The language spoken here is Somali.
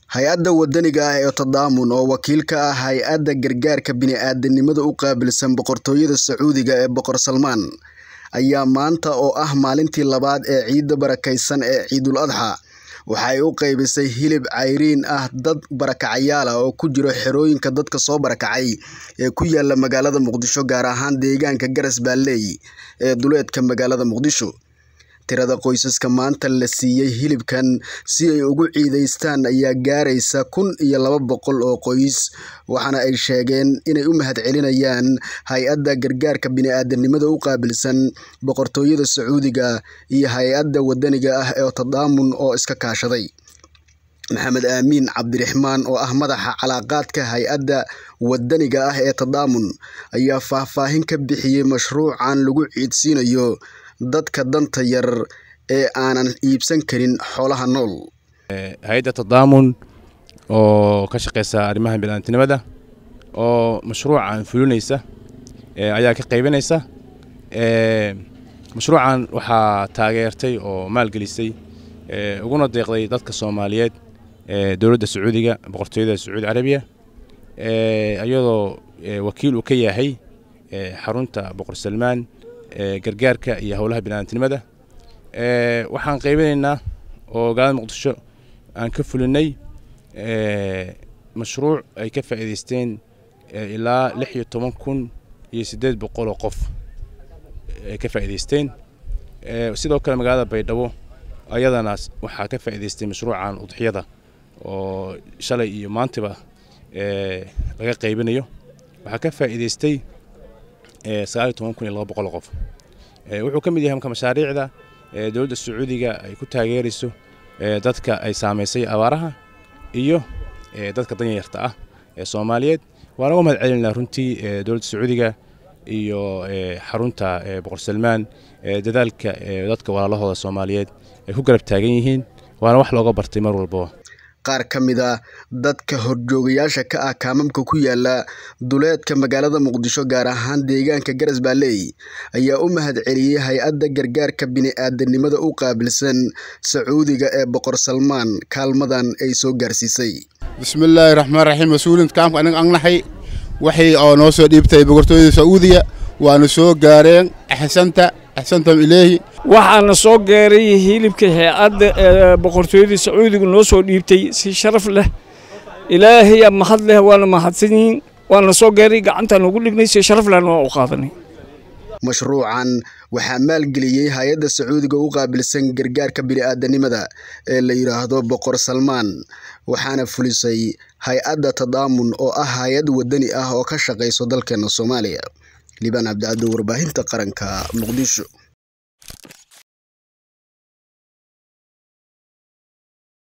hay-adda wadaniga ah ee Tadaamun oo wakiil ka ah hay-adda gargaarka bini'aadanimada u qaabilsan boqortooyada Sacuudiga ee Boqor Salmaan ayaa maanta oo ah maalintii labaad ee ciidda barakaysan ee Ciidul Adha waxa ay u qaybisay hilib cayriin ah dad barakacayaal ah oo ku jiro xerooyinka dadka soo barakacay ee ku yaala magaalada Muqdisho gaar ahaan deegaanka Garas Baaleey ee duleedka magaalada Muqdisho. tirada qoysaska maanta la siiyay hilibkan si ay ugu ciideystaan ayaa gaaraysa 1200 oo qoys waxaana ay sheegeen inay u mahadcelinayaan hay-adda gargaarka bini'aadanimada u qaabilsan boqortooyada Sacuudiga iyo hay-adda wadaniga ah ee Tadaamun oo iska kaashaday. Maxamed Amiin Cabdiraxmaan oo ah madaxa calaaqaadka hay-adda wadaniga ah ee Tadaamun ayaa faahfaahin ka bixiyay mashruucan lagu ciidsiinayo dadka danta yar ee aanan iibsan karin xoolaha nool. hay'adda Tadaamun oo ka shaqeysa arrimaha bini'aadanimada oo mashruucan fulinaysa ayaa ka qaybinaysa mashruucan waxa taageertay oo maalgelisay uguna deeqday dadka Soomaaliyeed dawladda Sacuudiga boqortooyada Sacuudi Carabiya ayadoo wakiil u ka yahay xarunta Boqor Salmaan gargaarka iyo hawlaha bini'aadanimada waxaan qaybinaynaa oo magaalada Muqdisho aan ka fulinay mashruuc ay ka faa'iideysteen ilaa 16,800 qof ay ka faa'iideysteen sidoo kale magaalada Baydhabo ayadana waxa ka faa'iideystay mashruucan udxiyada oo shalay iyo maantaba laga qaybinayo waxa ka faa'iideystay 19,200 qof wuxuu ka mid yahay mashaariicda dawladda Sacuudiga ay ku taageerayso dadka ay saameysay abaaraha iyo dadka danyarta ah ee Soomaaliyeed waana u mahadcelinaa runtii dawladda Sacuudiga iyo xarunta Boqor Salmaan dadaalka dadka walaalahooda Soomaaliyeed ay ku garab taagan yihiin waana wax looga bartay mar walba. qaar ka mid ah dadka horjoogayaasha ka ah kaamamka ku yaala duleedka magaalada Muqdisho gaar ahaan deegaanka Garas Baaleey ayaa u mahadceliyay hay-adda gargaarka bini'aadanimada u qaabilsan Sacuudiga ee Boqor Salmaan kaalmadan ay soo gaarsiisay. bismillaahir rahmaanir rahiim masuuliyiinta kaamka anahay waxay oo noo soo dhiibtay boqortooyada Sacuudiga waana soo gaareen axsantam ilayhi waxaana soo gaaray hilibka hay'adda boqortooyada Sacuudiga noo soo dhiibtay si sharaf leh ilaahay mahad leh waana mahadsanyiin waana soo gaaray gacantan ugu dhignay si sharaf leh oo u qaadanay. mashruucan waxaa maalgeliyay hay-adda Sacuudiga u qaabilsan gargaarka bini'aadanimada ee la yiraahdo Boqor Salmaan waxaana fulisay hay-adda Tadaamun oo ah hay'ad wadani ah oo ka shaqeyso dalkeena Soomaaliya. Liban Abdi Abdi warbaahinta qaranka Muqdisho.